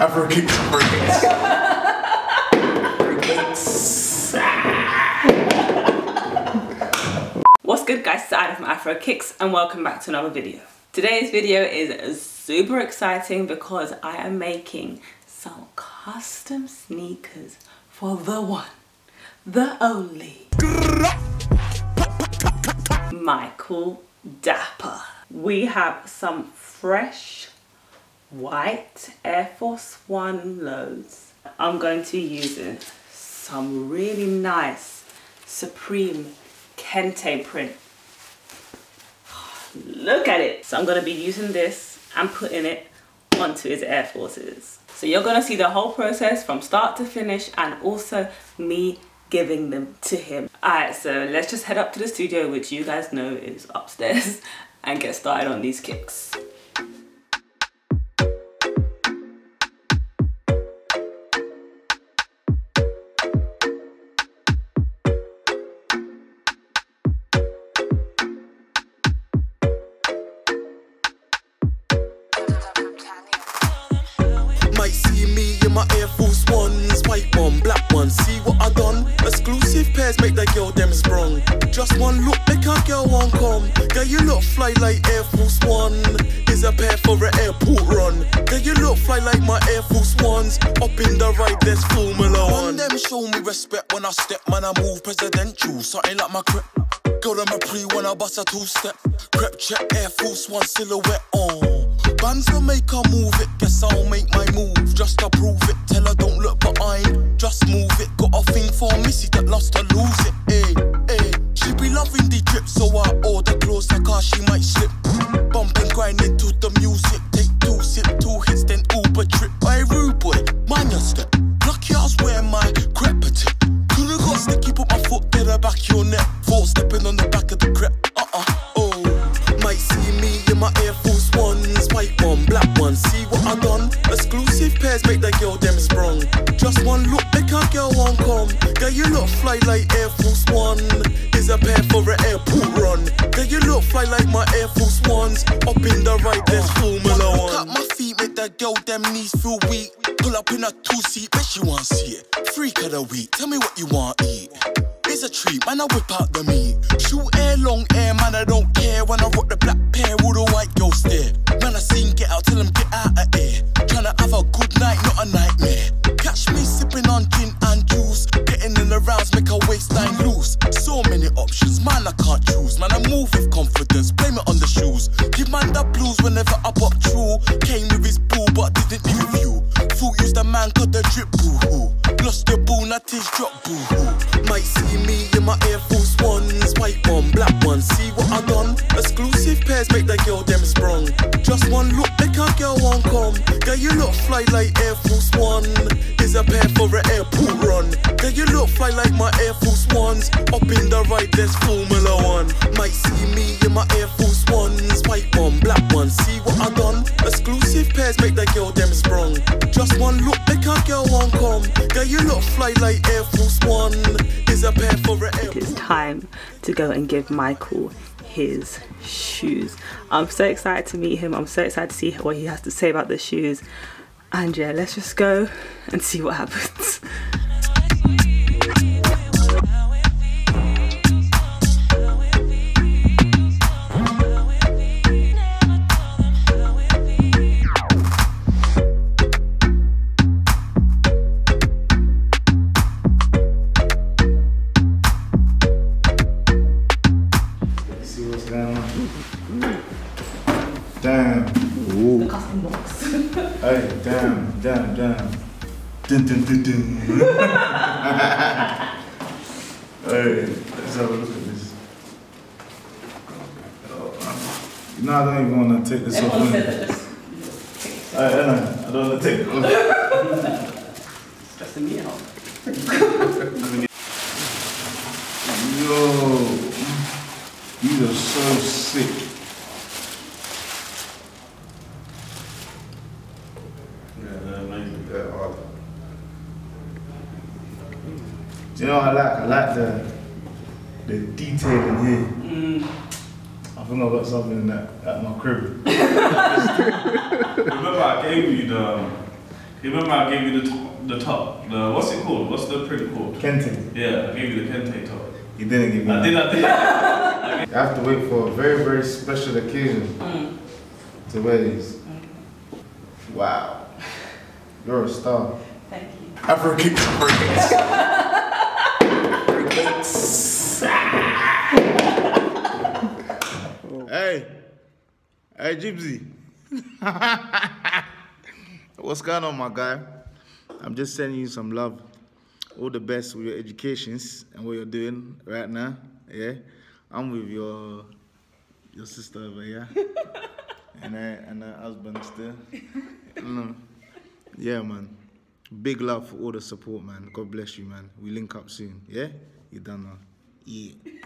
Afro Kicks. What's good, guys? It's Ida from Afro Kicks and welcome back to another video. Today's video is super exciting because I am making some custom sneakers for the one, the only Michael Dapper. We have some fresh white Air Force One lows. I'm going to be using some really nice Supreme Kente print. Look at it. So I'm going to be using this and putting it onto his Air Forces. So you're going to see the whole process from start to finish and also me giving them to him. Alright, so let's just head up to the studio, which you guys know is upstairs, and get started on these kicks. Might see me in my Air Force Ones, white one, black one, see what I done? Exclusive pairs make that girl them sprung. Just one look, make a girl won't come. Girl, you look fly like Air Force One. Is a pair for an airport run. Girl, you look fly like my Air Force Ones. Up in the right, there's Formula One. Them show me respect when I step, man, I move presidential. Something like my crep. Girl, I'm a pre when I bust a two-step. Crep check, Air Force One silhouette on. Bands will make her move it, guess I'll make my move just to prove it. Tell her don't look behind, just move it. Got a thing for Missy that loves to lose it. Ay, ay. She be loving the drip, so I order clothes like her, she might slip. Bump and grind into the music, take two sip, 2 hits, then Uber trip. Hey, rude boy, mind your step. Lucky I was wearing my crep tip. Could've got sticky, put my foot to the back of your neck. 4 stepping on the back of the crep. Oh, might see me in my Air Force Ones, white one, black one, see what I done? Exclusive pairs make that girl them sprung. Just one look, make a girl won't come. Girl, you look fly like Air Force One. Is a pair for an airport run. Girl, you look fly like my Air Force Ones. Up in the right, there's Formula One. Cut my feet, make that girl them knees feel weak. Pull up in a 2-seat, bet she want see it. Freak of the week, tell me what you want eat. It's a treat, man, I whip out the meat. Shoot air, long air, man, I don't care. When I rock the black pair, all the white girls stare. Man, I seen get out, tell them get out of here. Tryna have a good night, not a nightmare. Catch me sipping on gin and juice. Getting in the rounds, make her waistline loose. So many options, man, I can't choose. Man, I move with confidence, blame it on the shoes. Give man the blues whenever I pop true. Came with his boo, but didn't leave you. Fool used the man, cut the drip, boo-hoo. Lost the boo, not his drop, boo-hoo. Might see me in my Air Force Ones, white one, black one, see what I done? Exclusive pairs make that girl them sprung. Just one look, make a girl won't come. Girl, you look fly like Air Force One. Is a pair for an airport run. Girl, you look fly like my Air Force Ones. Up in the right, there's Formula One. Might see me in my Air Force Ones, white one, black one, see what I done? Exclusive pairs make that girl them sprung. Just one look, make a girl won't come. Girl, you look fly like Air Force One. Is a pair for an airport. It's time to go and give Michael his shoes. I'm so excited to meet him. I'm so excited to see what he has to say about the shoes. And yeah, let's just go and see what happens. Damn. Ooh. The custom box. Hey, damn. Dun, dun, dun, dun. Hey, let's have a look at this. No, I don't even want to take this off. I don't want to take it off. Stressing me out. Yo, these are so sick. You know what I like the detail in here. I think I got something at my crib. Remember I gave you the You remember I gave you the top? What's it called? What's the print called? Kente. Yeah, I gave you the Kente top. You didn't give me I that. did. You have to wait for a very, very special occasion to wear these. Wow. You're a star. Thank you. African Hey, Gypsy. What's going on, my guy? I'm just sending you some love. All the best with your educations and what you're doing right now. Yeah, I'm with your sister over here, and her husband still. Yeah, man. Big love for all the support, man. God bless you, man. We link up soon. Yeah, you done now. Yeah.